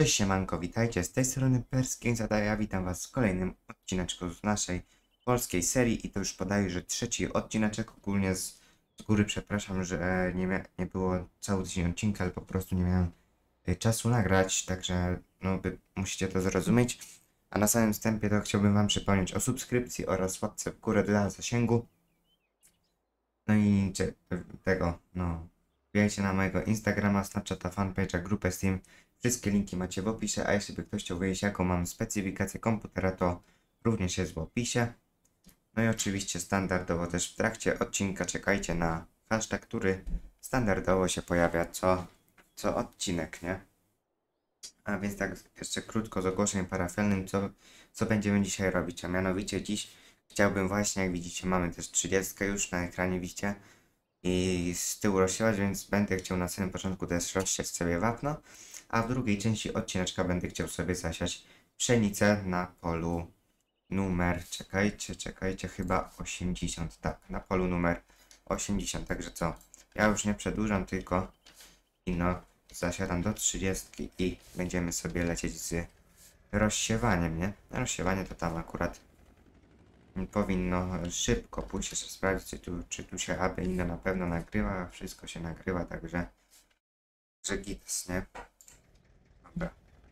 Cześć siemanko, witajcie, z tej strony Perski Zadaja, witam was w kolejnym odcineczku z naszej polskiej serii i to już podaję, że trzeci odcineczek. Ogólnie z góry przepraszam, że nie było cały tydzień odcinka, ale po prostu nie miałem czasu nagrać, także no musicie to zrozumieć. A na samym wstępie to chciałbym wam przypomnieć o subskrypcji oraz łapce w górę dla zasięgu. No i wbijajcie na mojego Instagrama, Snapchata, fanpage'a, grupę Steam. Wszystkie linki macie w opisie, a jeśli by ktoś chciał wiedzieć, jaką mam specyfikację komputera, to również jest w opisie. No i oczywiście standardowo też w trakcie odcinka czekajcie na hashtag, który standardowo się pojawia co odcinek, nie? A więc tak jeszcze krótko z ogłoszeniem parafialnym, co będziemy dzisiaj robić, a mianowicie dziś chciałbym właśnie, jak widzicie, mamy też 30 już na ekranie, widzicie? I z tyłu rozsiewać, więc będę chciał na samym początku też rozsiać sobie wapno, a w drugiej części odcineczka będę chciał sobie zasiać pszenicę na polu numer, czekajcie, chyba 80, tak, na polu numer 80, także co, ja już nie przedłużam, tylko zasiadam do 30 i będziemy sobie lecieć z rozsiewaniem, nie? Rozsiewanie to tam akurat powinno szybko pójść, jeszcze sprawdzić, czy tu się aby inne na pewno nagrywa, wszystko się nagrywa, także że gites, nie? Dobra.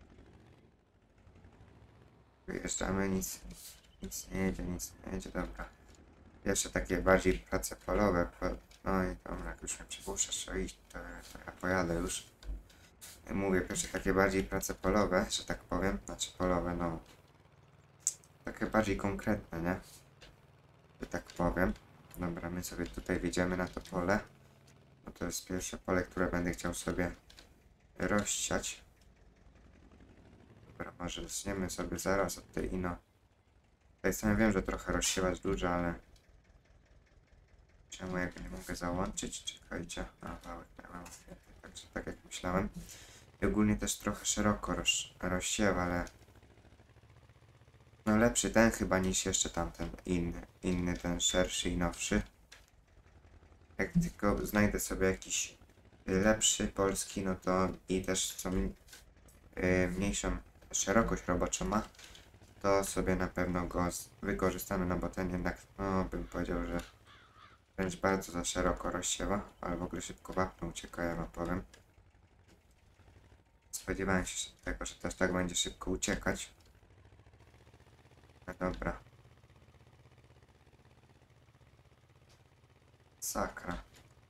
Wyjeżdżamy, nic nie jedzie, dobra. Jeszcze takie bardziej prace polowe, no i dobra, jak już mnie przypuszczasz, to iść, to ja pojadę już. Mówię, pierwsze takie bardziej prace polowe, że tak powiem, znaczy polowe, no, takie bardziej konkretne, nie? Że tak powiem. Dobra, my sobie tutaj wjedziemy na to pole. No to jest pierwsze pole, które będę chciał sobie rozsiać. Dobra, może zniemy sobie zaraz od tej Tutaj sam wiem, że trochę rozsiewać dużo, ale czemu jak nie mogę załączyć? Czekajcie. A, wałek miałem. Także tak jak myślałem. I ogólnie też trochę szeroko rozsiewa, ale no lepszy ten chyba niż jeszcze tamten inny ten szerszy i nowszy. Jak tylko znajdę sobie jakiś lepszy polski, no to i też co mniejszą szerokość roboczą ma, to sobie na pewno go wykorzystamy, no bo ten jednak, no bym powiedział, że wręcz bardzo za szeroko rozsiewa, ale w ogóle szybko wapno ucieka, ja wam powiem. Spodziewałem się tego, że też tak będzie szybko uciekać. No dobra. Sakra.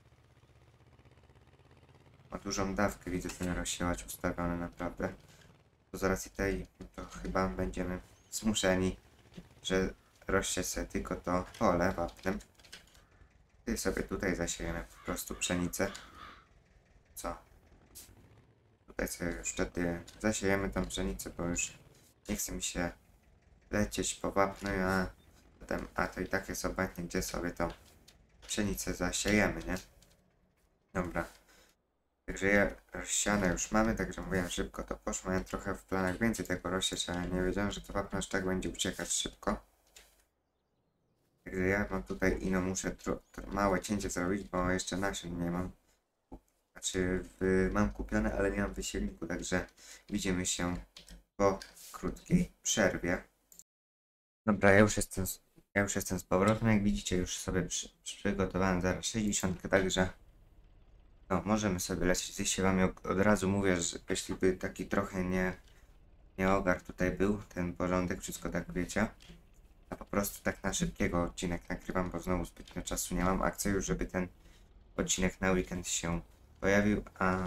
Ma dużą dawkę, widzę ten rozsiewacz ustawiony naprawdę. To z racji tej, to chyba będziemy zmuszeni, że rozsiać sobie tylko to pole wapnem. I sobie tutaj zasiejemy po prostu pszenicę. Co? Tutaj sobie już wtedy zasiejemy tą pszenicę, bo już nie chce mi się lecieć po wapno, a to i tak jest obecnie, gdzie sobie tą pszenicę zasiejemy, nie? Dobra. Także rozsiane już mamy, także mówiłem szybko to poszło. Miałem trochę w planach więcej tego rozsiać, ale nie wiedziałem, że to wapno aż tak będzie uciekać szybko. Także ja mam tutaj muszę małe cięcie zrobić, bo jeszcze nasion nie mam. Znaczy mam kupione, ale nie mam wysiewniku, także widzimy się po krótkiej przerwie. Dobra, ja już jestem z powrotem. Jak widzicie, już sobie przygotowałem zaraz 60, także no, możemy sobie lecieć. Jeśli wam od razu mówię, że jeśli by taki trochę nie ogar tutaj był, ten porządek, wszystko tak wiecie. A po prostu tak na szybkiego odcinek nagrywam, bo znowu zbytnio czasu nie mam. A chcę już, żeby ten odcinek na weekend się pojawił,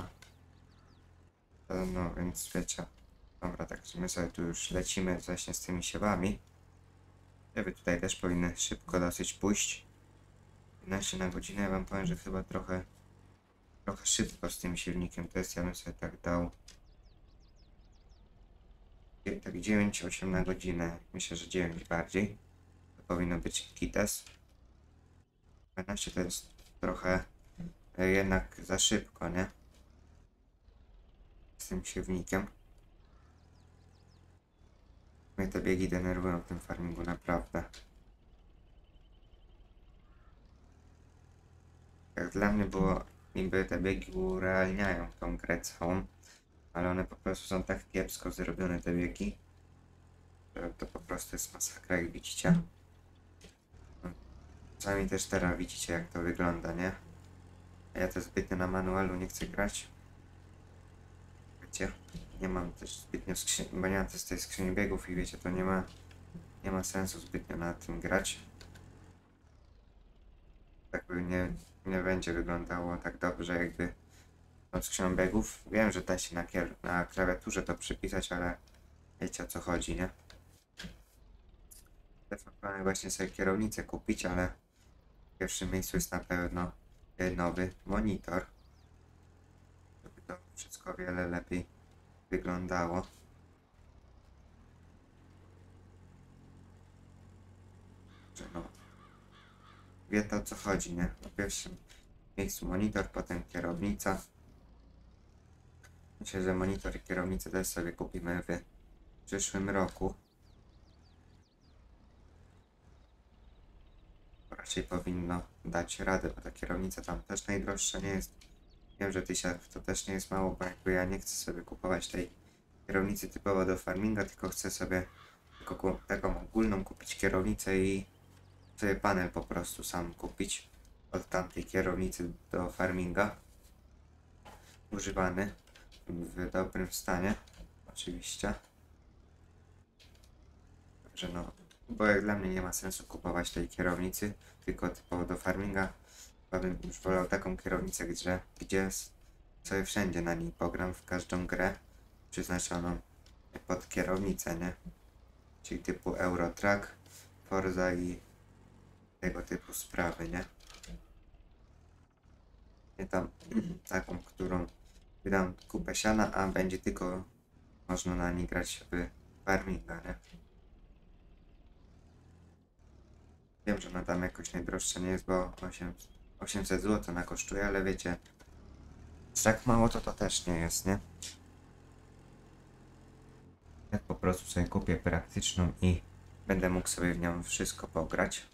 no więc wiecie. Dobra, także my sobie tu już lecimy właśnie z tymi siewami. Żeby tutaj też powinny szybko dosyć pójść. 15 na godzinę, ja wam powiem, że chyba trochę szybko z tym silnikiem to jest. Ja bym sobie tak dał tak 9-8 na godzinę. Myślę, że 9 bardziej. To powinno być kites. 12 to jest trochę jednak za szybko, nie? Z tym siewnikiem. Mnie te biegi denerwują w tym farmingu, naprawdę. Jak dla mnie było, niby te biegi urealniają tą grę całą. ale one po prostu są tak kiepsko zrobione, te biegi, że to po prostu jest masakra, jak widzicie. Sami też teraz widzicie, jak to wygląda, nie? A ja też zbytnio na manualu nie chcę grać. Wiecie, nie mam też zbytnio skrzyni, bo nie mam też tej skrzyni biegów i wiecie, to nie ma sensu zbytnio na tym grać. Tak by nie będzie wyglądało tak dobrze, jakby tą skrzynią biegów. Wiem, że da się na klawiaturze to przypisać, ale wiecie, o co chodzi, nie? Teraz mam właśnie sobie kierownicę kupić, ale w pierwszym miejscu jest na pewno nowy monitor, żeby to wszystko o wiele lepiej wyglądało. Że no, wie to, o co chodzi, nie? Na pierwszym miejscu monitor, potem kierownica. Myślę, że monitor i kierownicę też sobie kupimy w przyszłym roku. Raczej powinno dać radę, bo ta kierownica tam też najdroższa nie jest. Wiem, że 1000 to też nie jest mało, bo jakby ja nie chcę sobie kupować tej kierownicy typowo do farminga, tylko chcę sobie taką ogólną kupić kierownicę i sobie panel po prostu sam kupić od tamtej kierownicy do farminga. Używany w dobrym stanie, oczywiście. Także no, bo jak dla mnie nie ma sensu kupować tej kierownicy, tylko typowo do farminga. Chyba bym już wolał taką kierownicę, gdzie sobie wszędzie na niej pogram, w każdą grę przeznaczoną pod kierownicę, nie? Czyli typu Eurotrack, Forza i tego typu sprawy, nie? Nie tam taką, którą wydam kupę siana, a będzie tylko można na niej grać w farminga, nie? Wiem, że ona tam jakoś najdroższa nie jest, bo 800 zł ona kosztuje, ale wiecie, tak mało to też nie jest, nie? Ja po prostu sobie kupię praktyczną i będę mógł sobie w nią wszystko pograć.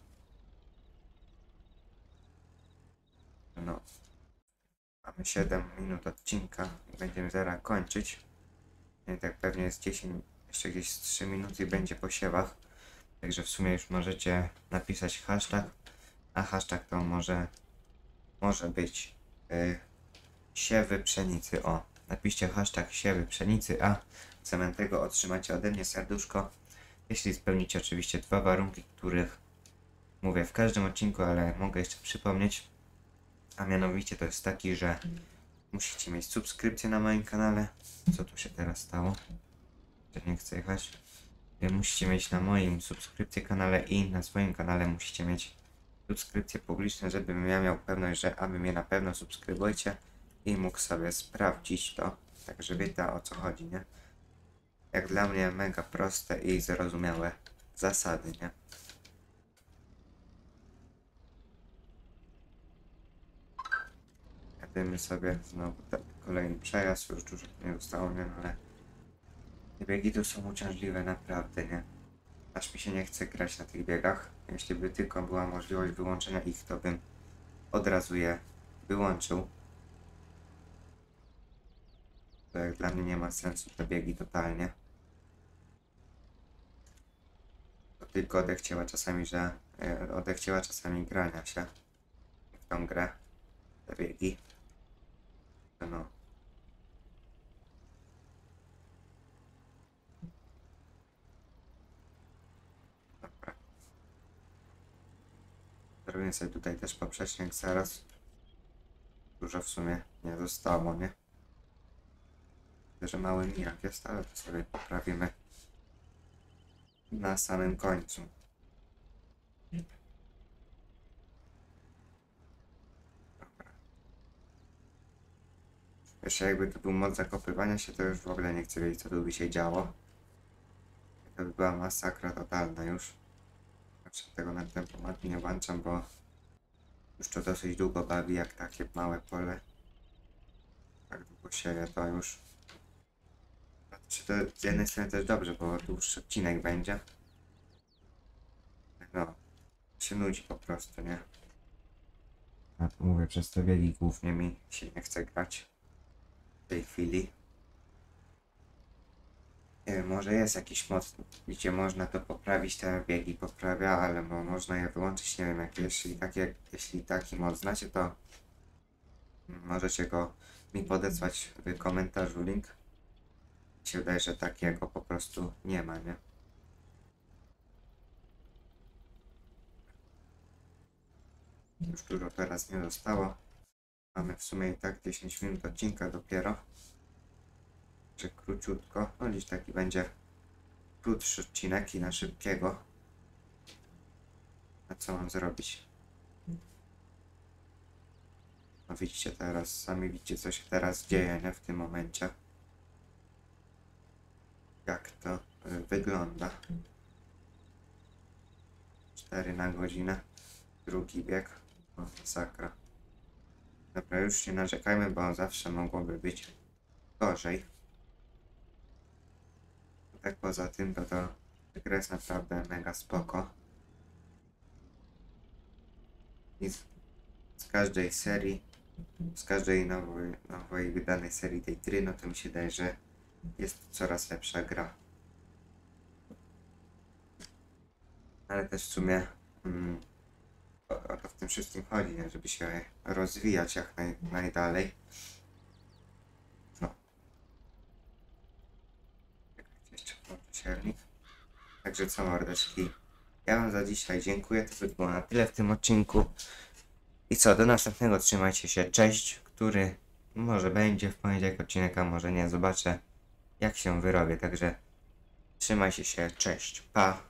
No, mamy 7 minut odcinka i będziemy zaraz kończyć. I tak pewnie jest 10, jeszcze gdzieś 3 minuty i będzie po siewach. Także w sumie już możecie napisać hashtag, a hashtag to może być siewy pszenicy. O, napiszcie hashtag siewy pszenicy, a zamiast tego otrzymacie ode mnie serduszko, jeśli spełnicie oczywiście 2 warunki, których mówię w każdym odcinku, ale mogę jeszcze przypomnieć. A mianowicie to jest taki, że musicie mieć subskrypcję na moim kanale. Co tu się teraz stało? Że nie chcę jechać. Musicie mieć na moim subskrypcję kanale i na swoim kanale musicie mieć subskrypcje publiczne, żebym ja miał pewność, że aby mnie na pewno subskrybujcie i mógł sobie sprawdzić to. Także wiecie, o co chodzi, nie? Jak dla mnie mega proste i zrozumiałe zasady, nie? Jedziemy sobie znowu kolejny przejazd, już dużo nie zostało, nie? Ale te biegi tu są uciążliwe naprawdę, nie? Aż mi się nie chce grać na tych biegach. Jeśli by tylko była możliwość wyłączenia ich, to bym od razu je wyłączył. To jak dla mnie nie ma sensu te biegi totalnie. To tylko odechciewa czasami, odechciewa czasami grania się w tą grę, te biegi. No. Dobra. Zrobię sobie tutaj też poprzecznik zaraz. Dużo w sumie nie zostało, nie? Że mały mijak jest, ale to sobie poprawimy na samym końcu. Dobra. Jeszcze jakby to był mod zakopywania się, to już w ogóle nie chcę wiedzieć, co tu by się działo. To by była masakra totalna już. Znaczy tego na tempomat nie włączam, bo już to dosyć długo bawi, jak takie małe pole. Tak długo sieje, to już. Znaczy to z jednej strony też dobrze, bo dłuższy odcinek będzie. No, się nudzi po prostu, nie? Ja tu mówię, przez te biegi głównie mi się nie chce grać w tej chwili. Nie wiem, może jest jakiś mod, gdzie można to poprawić, te biegi poprawia, ale można je wyłączyć, nie wiem, jeśli taki mod znacie, to możecie go mi podesłać w komentarzu link. Mi się wydaje, że takiego po prostu nie ma, nie? Już dużo teraz nie zostało. Mamy w sumie i tak 10 minut odcinka dopiero. Czy króciutko. No dziś taki będzie krótszy odcinek i na szybkiego. A co mam zrobić? No widzicie teraz, sami widzicie co się teraz dzieje, nie? W tym momencie. Jak to wygląda. 4 na godzinę. Drugi bieg. O, masakra. Dobra, już nie narzekajmy, bo zawsze mogłoby być gorzej. Tak poza tym, to gra jest naprawdę mega spoko. I z każdej serii, z każdej nowej wydanej serii tej gry, no to mi się wydaje, że jest coraz lepsza gra. Ale też w sumie o to w tym wszystkim chodzi, nie? Żeby się rozwijać jak najdalej. No. Jeszcze włączę silnik. Także co mordeczki. Ja wam za dzisiaj dziękuję, to by było na tyle w tym odcinku. I co, do następnego, trzymajcie się, cześć, który może będzie w poniedziałek odcinek, a może nie, zobaczę jak się wyrobię, także trzymajcie się, cześć, pa.